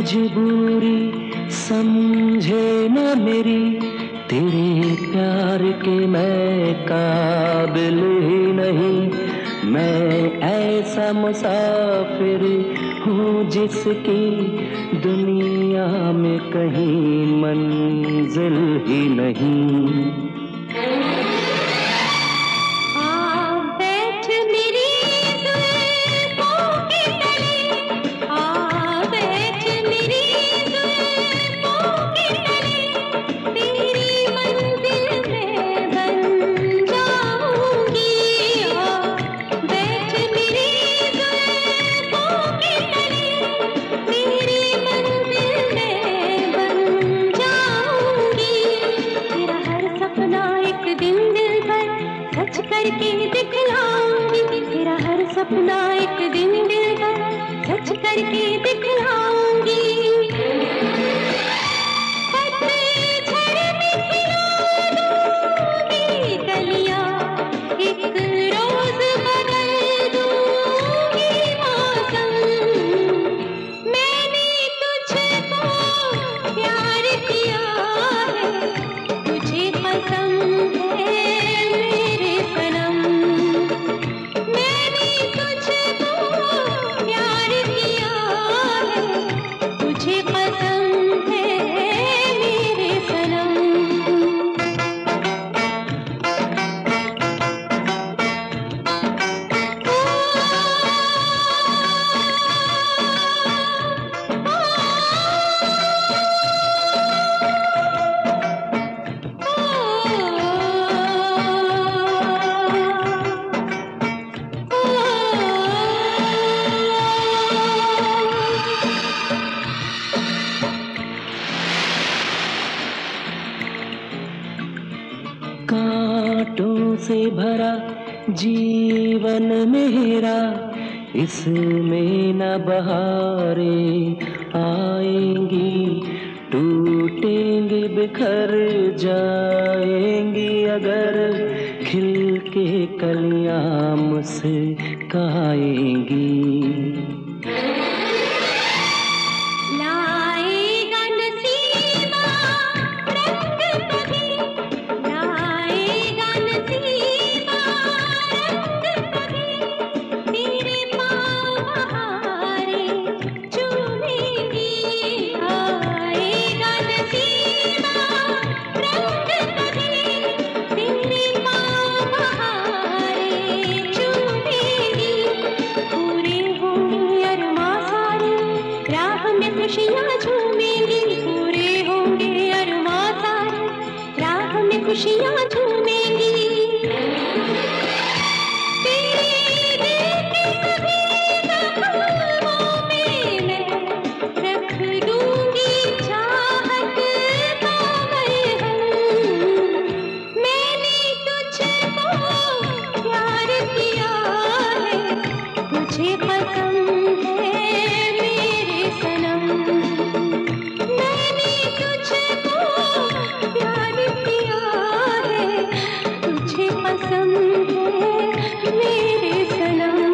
मजबूरी समझे न मेरी, तेरे प्यार के मैं काबिल ही नहीं। मैं ऐसा मुसाफिर हूँ जिसकी दुनिया में कहीं मंजिल ही नहीं। करके दिखलाऊंगी तेरा हर सपना, एक दिन दिल भर सच करके दिखलाऊंगी। पतझड़ में खिला दूंगी कलियां, एक रोज बदल दूंगी मौसम। मैंने तुझको प्यार किया है, तुझे पसंद है मेरे सनम। मैंने तुझको प्यार किया है, तुझे पसंद है मेरे सनम। कांटों से भरा जीवन मेरा, इसमें न बहारें आएंगी। टूटेंगे बिखर जाएंगी अगर खिल के कलियां मुस्काएंगी। खुशियाँ झूमेंगी, पूरे होंगे अरमां सारे, राह में खुशियाँ झूमेंगी। तेरे दिल के सभी ज़ख्मों में मैं रख दूंगी चाहत का मरहम। मैंने तुझको प्यार किया है, तुझे पसंद है मेरे सनम। मैंने तुझको प्यार किया है, तुझे पसंद है मेरे सनम।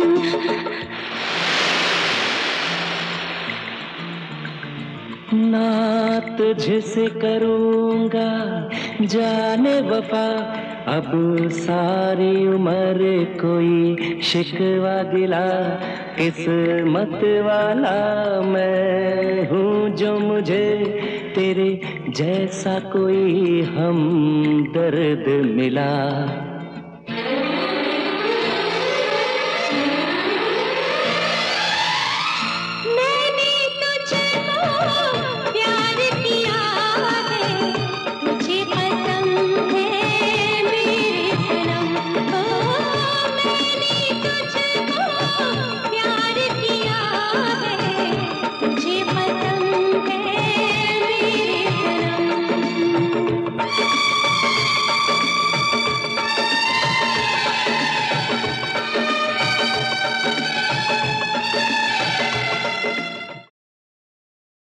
ना तुझसे करूँगा जाने वफा, अब सारी उम्र कोई शिकवा गिला। किस्मत वाला मैं हूँ जो मुझे तेरे जैसा कोई हमदर्द मिला।